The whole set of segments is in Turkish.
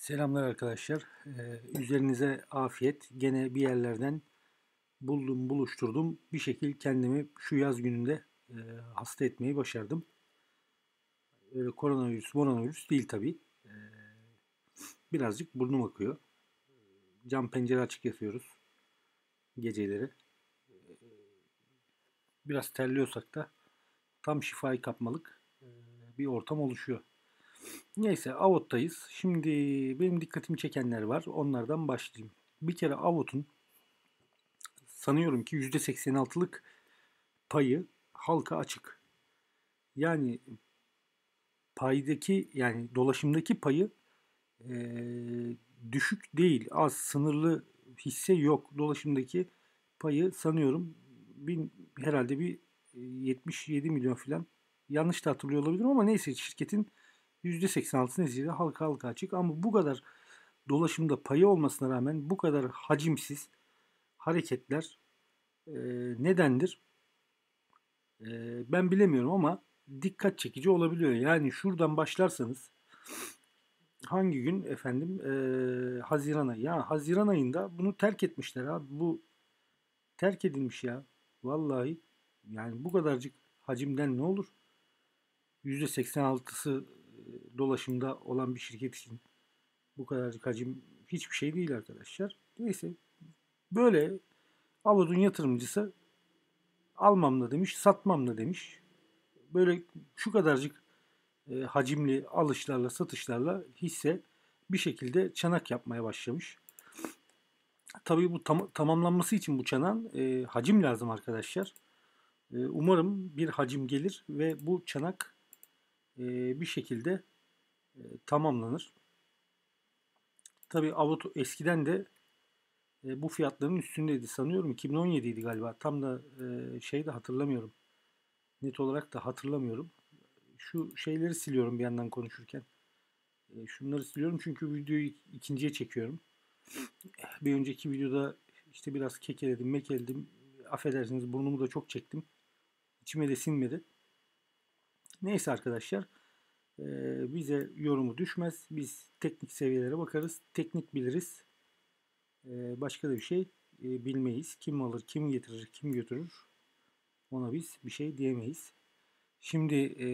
Selamlar arkadaşlar. Üzerinize afiyet. Gene bir yerlerden buldum, buluşturdum. Bir şekil kendimi şu yaz gününde e, hasta etmeyi başardım. Öyle koronavirüs değil tabii. Birazcık burnum akıyor. Cam pencere açık yatıyoruz geceleri. Biraz terliyorsak da tam şifayı kapmalık bir ortam oluşuyor. Neyse Avot'tayız. Şimdi benim dikkatimi çekenler var. Onlardan başlayayım. Bir kere Avot'un sanıyorum ki %86'lık payı halka açık. Yani yani dolaşımdaki payı düşük değil, az, sınırlı hisse yok. Dolaşımdaki payı sanıyorum herhalde bir 77 milyon falan. Yanlış da hatırlıyor olabilirim ama neyse şirketin %86 neticede halka açık. Ama bu kadar dolaşımda payı olmasına rağmen bu kadar hacimsiz hareketler e, nedendir? Ben bilemiyorum ama dikkat çekici olabiliyor. Yani şuradan başlarsanız hangi gün efendim Haziran ayı. Ya Haziran ayında bunu terk etmişler abi. Bu terk edilmiş ya. Vallahi yani bu kadarcık hacimden ne olur? %86'sı dolaşımda olan bir şirket için bu kadarcık hacim hiçbir şey değil arkadaşlar. Neyse böyle Avad'ın yatırımcısı almam da demiş, satmam da demiş. Böyle şu kadarcık hacimli alışlarla satışlarla hisse bir şekilde çanak yapmaya başlamış. Tabii bu tamamlanması için bu çanağın hacim lazım arkadaşlar. Umarım bir hacim gelir ve bu çanak bir şekilde tamamlanır. Tabii Avut eskiden de bu fiyatların üstündeydi sanıyorum. 2017 idi galiba. Tam da şey de hatırlamıyorum. Net olarak da hatırlamıyorum. Şu şeyleri siliyorum bir yandan konuşurken. Şunları siliyorum çünkü videoyu ikinciye çekiyorum. Bir önceki videoda işte biraz kekeledim, mekeledim. Affedersiniz burnumu da çok çektim. İçime de sinmedi. Neyse arkadaşlar. Bize yorumu düşmez. Biz teknik seviyelere bakarız. Teknik biliriz. Başka da bir şey bilmeyiz. Kim alır, kim getirir, kim götürür. Ona biz bir şey diyemeyiz. Şimdi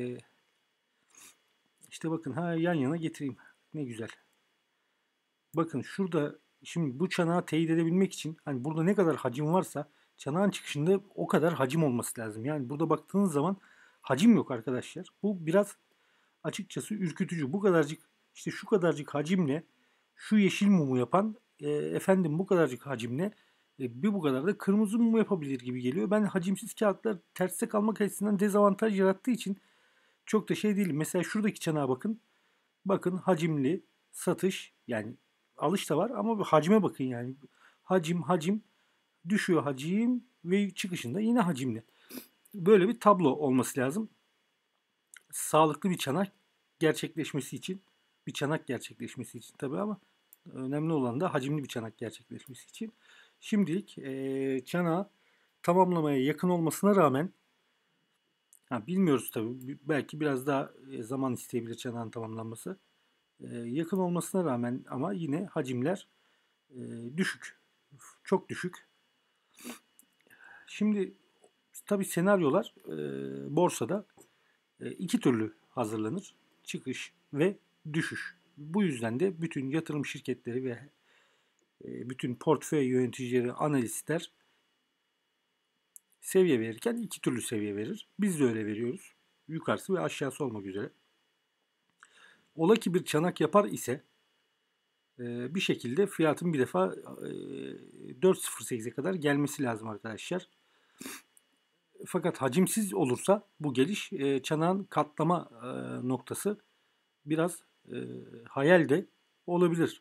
işte bakın yan yana getireyim. Ne güzel. Bakın şurada şimdi bu çanağı teyit edebilmek için hani burada ne kadar hacim varsa çanağın çıkışında o kadar hacim olması lazım. Yani burada baktığınız zaman hacim yok arkadaşlar. Bu biraz açıkçası ürkütücü. Bu kadarcık işte şu kadarcık hacimle şu yeşil mumu yapan efendim bu kadarcık hacimle bir bu kadar da kırmızı mumu yapabilir gibi geliyor. Ben hacimsiz kağıtlar terste kalmak açısından dezavantaj yarattığı için çok da şey değil. Mesela şuradaki çanağa bakın. Bakın hacimli satış yani alış da var ama hacme bakın yani. Hacim düşüyor hacim ve çıkışında yine hacimli. Böyle bir tablo olması lazım. Sağlıklı bir çanak gerçekleşmesi için bir çanak gerçekleşmesi için tabii ama önemli olan da hacimli bir çanak gerçekleşmesi için. Şimdilik çanağı tamamlamaya yakın olmasına rağmen bilmiyoruz tabii belki biraz daha zaman isteyebilir çanağın tamamlanması. Yakın olmasına rağmen ama yine hacimler düşük. Çok düşük. Şimdi tabii senaryolar borsada iki türlü hazırlanır. Çıkış ve düşüş. Bu yüzden de bütün yatırım şirketleri ve bütün portföy yöneticileri, analistler seviye verirken iki türlü seviye verir. Biz de öyle veriyoruz. Yukarısı ve aşağısı olmak üzere. Ola ki bir çanak yapar ise bir şekilde fiyatın bir defa 4.08'e kadar gelmesi lazım arkadaşlar. Fakat hacimsiz olursa bu geliş çanağın katlama noktası biraz hayal de olabilir.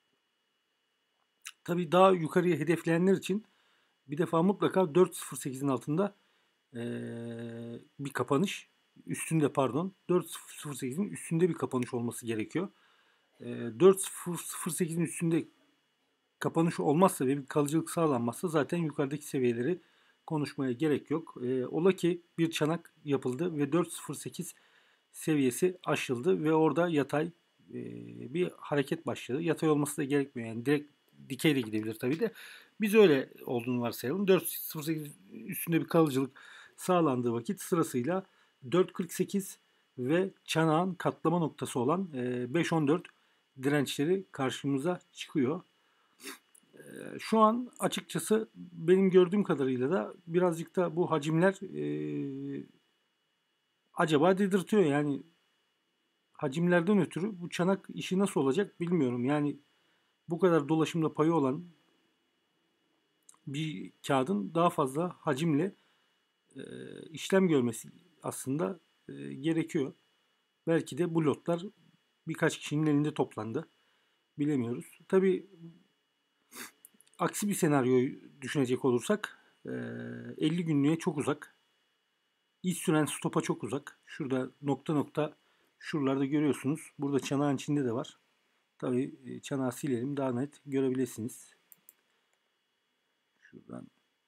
Tabii daha yukarıya hedefleyenler için bir defa mutlaka 4.08'in altında bir kapanış, üstünde pardon 4.08'in üstünde bir kapanış olması gerekiyor. 4.08'in üstünde kapanış olmazsa ve bir kalıcılık sağlanmazsa zaten yukarıdaki seviyeleri konuşmaya gerek yok. Ola ki bir çanak yapıldı ve 4.08 seviyesi aşıldı ve orada yatay bir hareket başladı. Yatay olması da gerekmiyor. Yani direkt dikey de gidebilir tabii de. Biz öyle olduğunu varsayalım. 4.08 üstünde bir kalıcılık sağlandığı vakit sırasıyla 4.48 ve çanağın katlama noktası olan 5.14 dirençleri karşımıza çıkıyor. Şu an açıkçası benim gördüğüm kadarıyla da birazcık da bu hacimler acaba dedirtiyor. Yani hacimlerden ötürü bu çanak işi nasıl olacak bilmiyorum. Yani bu kadar dolaşımda payı olan bir kağıdın daha fazla hacimle işlem görmesi aslında gerekiyor. Belki de bu lotlar birkaç kişinin elinde toplandı. Bilemiyoruz. Tabii aksi bir senaryoyu düşünecek olursak 50 günlüğe çok uzak. İç süren stopa çok uzak. Şurada nokta nokta şuralarda görüyorsunuz. Burada çanağın içinde de var. Tabii çanağı silelim daha net görebilirsiniz. Şuradan.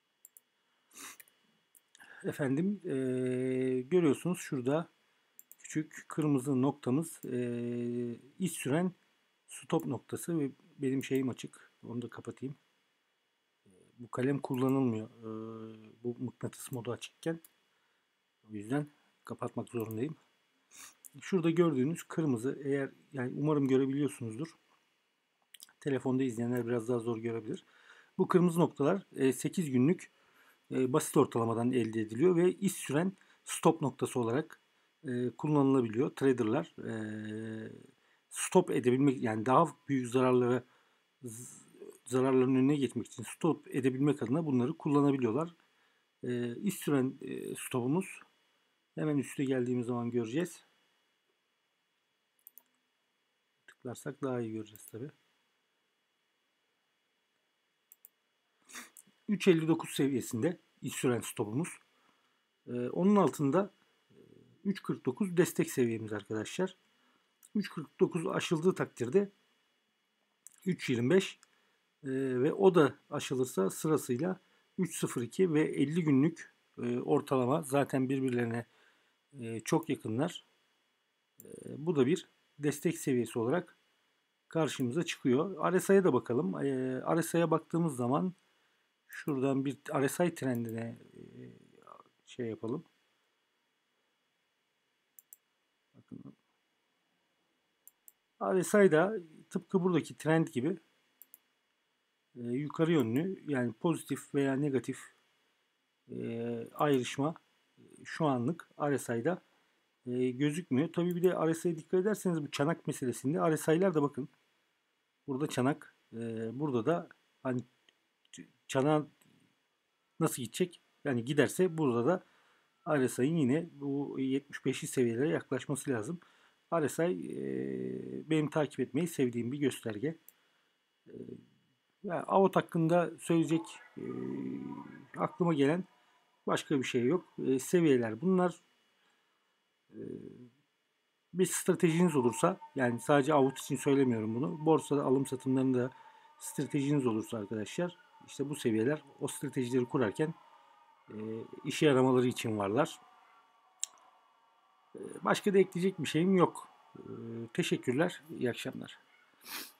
Efendim görüyorsunuz şurada küçük kırmızı noktamız iç süren stop noktası ve benim şeyim açık. Onu da kapatayım. Bu kalem kullanılmıyor. Bu mıknatıs modu açıkken. O yüzden kapatmak zorundayım. Şurada gördüğünüz kırmızı eğer yani umarım görebiliyorsunuzdur. Telefonda izleyenler biraz daha zor görebilir. Bu kırmızı noktalar 8 günlük basit ortalamadan elde ediliyor ve iş süren stop noktası olarak kullanılabiliyor. Traderlar stop edebilmek yani daha büyük zararların önüne geçmek için stop edebilmek adına bunları kullanabiliyorlar. İş süren stopumuz hemen üste geldiğimiz zaman göreceğiz. Tıklarsak daha iyi göreceğiz tabi. 3.59 seviyesinde iş süren stopumuz. Onun altında 3.49 destek seviyemiz arkadaşlar. 3.49 aşıldığı takdirde 3.25 ve o da aşılırsa sırasıyla 3.02 ve 50 günlük ortalama zaten birbirlerine çok yakınlar. Bu da bir destek seviyesi olarak karşımıza çıkıyor. RSI'ye de bakalım. RSI'ye baktığımız zaman şuradan bir RSI trendine şey yapalım. Bakın. RSI da tıpkı buradaki trend gibi yukarı yönlü yani pozitif veya negatif ayrışma şu anlık RSI'da gözükmüyor. Tabii bir de RSI'ye dikkat ederseniz bu çanak meselesinde RSI'ler de bakın. Burada çanak, burada da hani çanak nasıl gidecek? Yani giderse burada da RSI'nin yine bu 75'li seviyelere yaklaşması lazım. RSI benim takip etmeyi sevdiğim bir gösterge. Yani AVOT hakkında söyleyecek aklıma gelen başka bir şey yok. Seviyeler bunlar. Bir stratejiniz olursa yani sadece AVOT için söylemiyorum bunu. Borsada alım satımlarında stratejiniz olursa arkadaşlar işte bu seviyeler o stratejileri kurarken işe yaramaları için varlar. Başka da ekleyecek bir şeyim yok. Teşekkürler. İyi akşamlar.